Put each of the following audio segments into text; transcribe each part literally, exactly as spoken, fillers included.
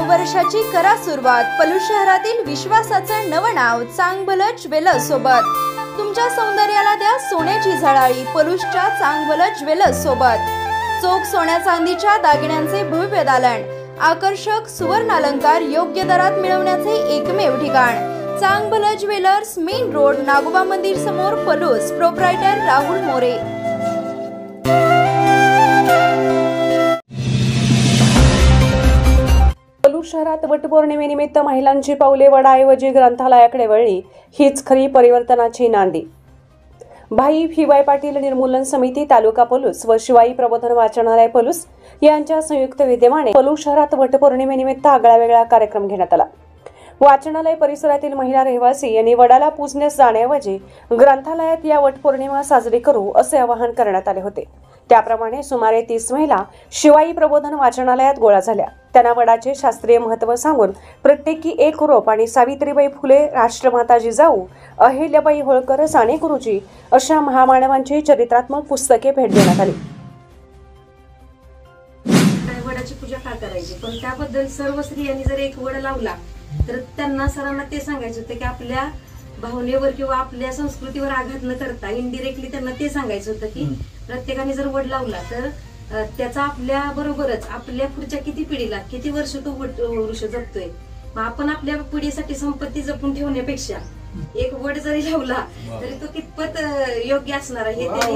नववर्षाची करा सुरुवात पलूस शहरातील विश्वासाचं नवं नाव चांगभलं ज्वेलर्स सोबत। तुमच्या सौंदर्याला द्या सोन्याची झळाळी पलूसच्या चांगभलं ज्वेलर्स सोबत। चोख सोन्या चांदीच्या दागिन्यांचे भव्य दालन, आकर्षक सुवर्ण अलंकार योग्य दरात मिळवण्याचे एकमेव ठिकाण Changbhala jewellers, main road, Nagoba मंदिर समोर, पलूस। प्रोप्रायटर राहुल मोरे। पलूस शहरात वटपौर्णिमेनिमित्त महिलांची पावले वडाऐवजी ग्रंथालयाकडे वळली, हीच खरी परिवर्तनाची नांदी। भाई व्ही.वाय. पाटील निर्मूलन समिती तालुका पलूस व शिवाई प्रबोधन वाचनालय पलूस यांच्या संयुक्त विद्यमाने पलूस शहरात वटपौर्णिमेनिमित्त आगळावेगळा कार्यक्रम घेण्यात आला। वाचनालय परिसरातील महिला रहिवासी यांनी वडाला पूजण्यास जाण्याऐवजी ग्रंथालयात या वटपौर्णिमा साजरी करू असे आवाहन करण्यात आले होते। त्याप्रमाणे सुमारे तीस महिला शिवाई प्रबोधन वाचनालयात गोळा झाल्या। त्यांना वडाचे शास्त्रीय महत्त्व सांगून प्रत्येकी एक रोप आणि सावित्रीबाई फुले, राष्ट्रमाता जिजाऊ, अहिल्याबाई होळकर, साने गुरुजी अशा महामानवांची चरित्रात्मक पुस्तके भेट देण्यात आली। वडाची पूजा का करायची, पण त्याबद्दल सर्व स्त्रियांनी जर एक वड लावला तर त्यांना सरांना ते सांगायचं होतं की आपल्या भावनेवर किंवा आपल्या संस्कृतीवर आघात न करता इनडिरेक्टली त्यांना ते सांगायचं होतं की प्रत्येकाने जर वड लावला तर त्याचा आपल्या बरोबरच आपल्या पुढच्या किती पिढीला किती वर्ष तो वृक्ष जपतोय। मग आपण आपल्या पिढीसाठी संपत्ती जपून ठेवण्यापेक्षा एक वड जरी लावला तरी तो कितपत योग्य असणार आहे हे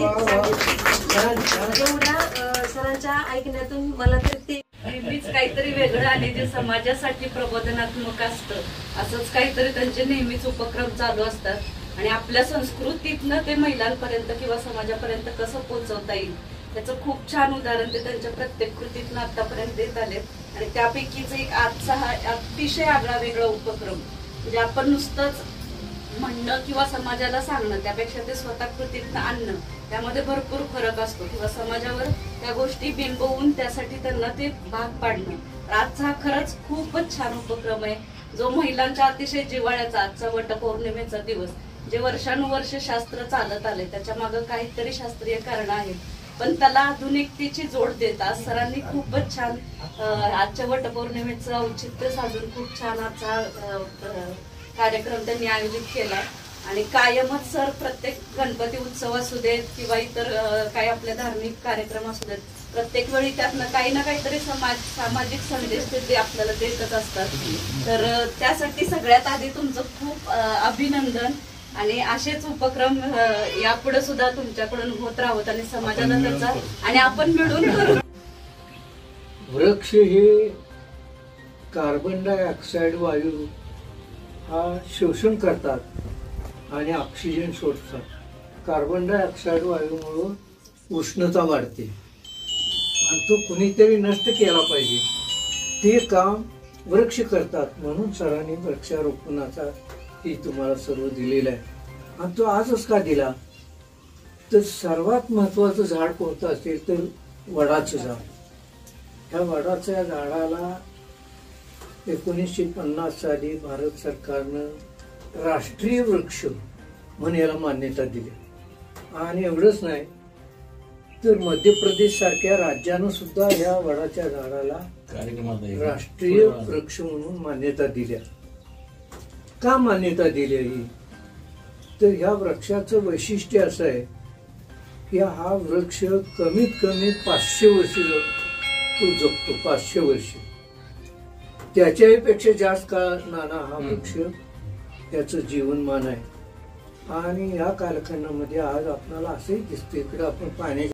एवढ्या सरांच्या ऐकण्यातून मला तर ते नेहमीच काहीतरी वेगळं आणि जे समाजासाठी प्रबोधनात्मक असतं असंच काहीतरी त्यांचे नेहमीच उपक्रम चालू असतात आणि आपल्या संस्कृतीतनं ते महिलांपर्यंत किंवा समाजापर्यंत कसं पोहोचवता येईल त्याचं खूप छान उदाहरण ते त्यांच्या प्रत्येक कृतीतनं आतापर्यंत देत आले। आणि त्यापैकीच एक आजचा हा अतिशय आगळा वेगळा उपक्रम म्हणजे आपण नुसतंच म्हणणं किंवा समाजाला सांगणं त्यापेक्षा ते स्वतः कृतीतनं आणणं त्यामध्ये भरपूर फरक असतो किंवा समाजावर त्या गोष्टी बिंबवून त्यासाठी त्यांना ते भाग पाडणं। आजचा हा खरंच खूपच छान उपक्रम आहे जो महिलांच्या अतिशय जिव्हाळ्याचा आजचा वटपौर्णिमेचा दिवस जे वर्षानुवर्ष शास्त्र चालत आले त्याच्या मागे काहीतरी शास्त्रीय कारण आहेत पण त्याला आधुनिकतेची जोड देत आज सरांनी खूपच छान आजच्या वटपौर्णिमेचं औचित्य साधून खूप छान आजचा कार्यक्रम त्यांनी आयोजित केलाय। आणि कायमच सर प्रत्येक गणपती उत्सव असू देत किंवा इतर काही आपले धार्मिक कार्यक्रम असू देत प्रत्येक वेळी त्यातनं काही ना काहीतरी समाज सामाजिक संदेश ते आपल्याला देतच असतात। तर त्यासाठी सगळ्यात आधी तुमचं खूप अभिनंदन आणि असेच उपक्रम यापुढे सुद्धा तुमच्याकडून होत राहत आणि समाजाला त्याचा आणि आपण मिळून करू। वृक्ष हे कार्बन डायऑक्साईड वायू हा शोषण करतात आणि ऑक्सिजन सोडतात। कार्बन डायऑक्साईड वायूमुळे उष्णता वाढते आणि तो कुणीतरी नष्ट केला पाहिजे ते काम वृक्ष करतात। म्हणून सरांनी वृक्षारोपणाचा ही तुम्हाला सर्व दिलेला आहे आणि तो आजच का दिला तर सर्वात महत्वाचं झाड कोणतं असेल तर वडाचं झाड। ह्या वडाच्या झाडाला एकोणीसशे पन्नास साली भारत सरकारनं राष्ट्रीय वृक्ष म्हणून याला मान्यता दिली आणि एवढंच नाही तर मध्य प्रदेश सारख्या राज्यानं सुद्धा या वडाच्या झाडाला राष्ट्रीय वृक्ष म्हणून मान्यता दिल्या। का मान्यता दिली ही तर ह्या वृक्षाचं वैशिष्ट्य असं आहे की हा वृक्ष कमीत कमी पाचशे वर्ष तो जगतो। पाचशे वर्ष त्याच्याही पेक्षा जास्त काळ नाना हा वृक्ष त्याचं जीवनमान आहे। आणि या कालखंडामध्ये आज आपल्याला असंही दिसतं इकडे आपण पाण्याच्या